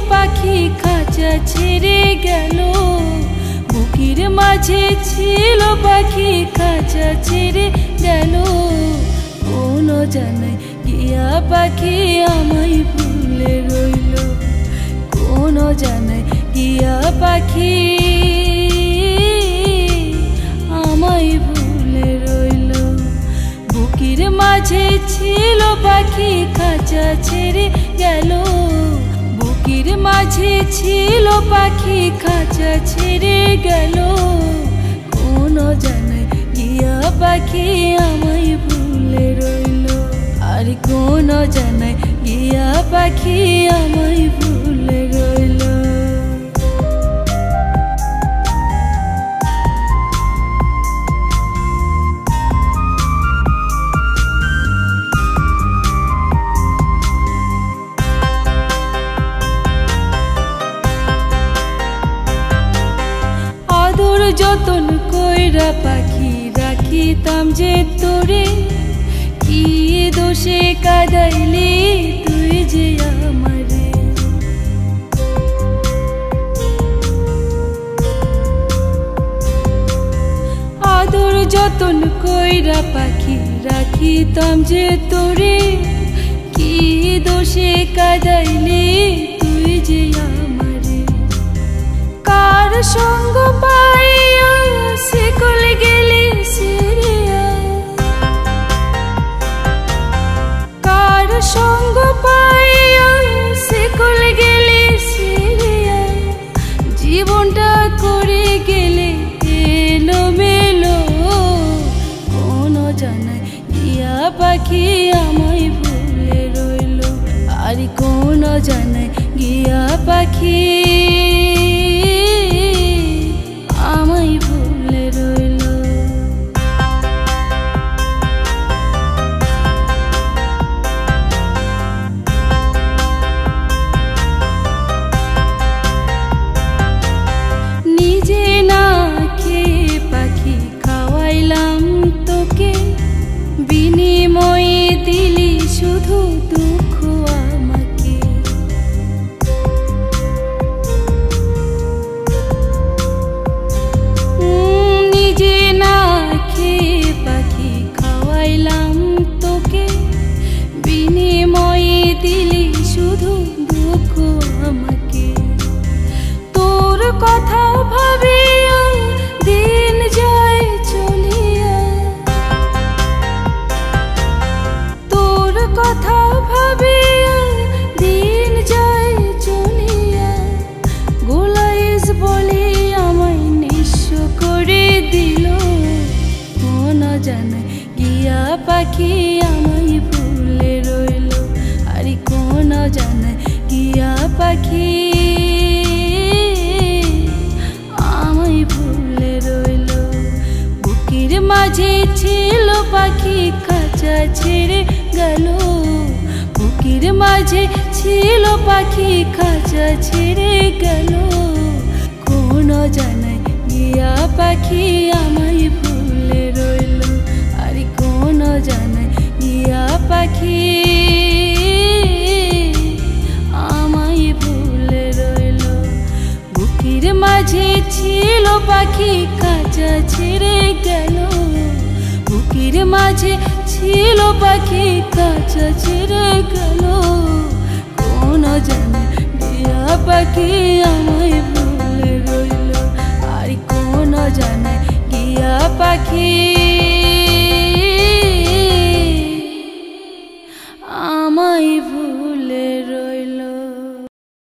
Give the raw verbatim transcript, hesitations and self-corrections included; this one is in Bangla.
পাখি খাঁচা ছেড়ে গেল, বুকের মাঝে ছিল পাখি খাঁচা ছেড়ে গেল। কোন জানায় গিয়া পাখি আমায় ভুলে রইল, কোন জানায় গিয়া পাখি আমায় ভুলে রইল। বুকের মাঝে ছিল পাখি খাঁচা ছেড়ে গেল, বুকের মাঝে ছিল পাখি খাঁচা ছেড়ে গেল। কোন জানায় গিয়া পাখি আমায় ভুলে রইল, আর কোন জানায় গিয়া পাখি আমায় ভুলে রইল। যতন কইরা পাখি রাখিতাম যে তোরে, কি দোষে কাঁদাইলি তুই যে আমারে। আদর যতন কইরা পাখি রাখিতাম যে তোরে, কি দোষে কাঁদাইলি তুই যে আমারে। কার সঙ্গ পাইয়া শিকল গেলি সিরিয়া, কার সঙ্গ পাইয়া শিকল গেলি সিরিয়া। জীবনটা করে গেলে এলো মেলো, কোন জানায় গিয়া পাখি আমায় ভুলে রইল, আর কোন জানায় গিয়া পাখি আমায় ভুলে রইল। নিজে না খেয়ে পাখি খাওয়াইলাম তোকে, বিনিময়ে দিলি শুধু দুঃখ আমাকে। নিজে না খেয়ে পাখি খাওয়াইলাম তোকে, বিনিময়ে দিলি শুধু দুঃখ আমাকে। তোর কথা ভাবিয়া দিন যায় চলিয়া, তোর কথা ভাবিয়া দিন যায় চলিয়া। গোলাইস বলি আমায় নিঃস্ব করে দিল, কোন জানায় গিয়া পাখি আমায় ভুলে রইল, আর কোন জানায় গিয়া পাখি আমায় ভুলে রইল। বুকের মাঝে ছিল পাখি খাঁচা ছেড়ে গেল, বুকের মাঝে ছিল পাখি খাঁচা ছেড়ে গেল। কোন জানায় গিয়া পাখি আমায় ভুলে রইল, আর কোন জানায় গিয়া পাখি আমায় ভুলে রইল। বুকের মাঝে ছিল পাখি খাঁচা ছেড়ে গেল, বুকের মাঝে ছিল পাখি খাঁচা ছেড়ে গেল। কোন জানায় গিয়া পাখি আমায়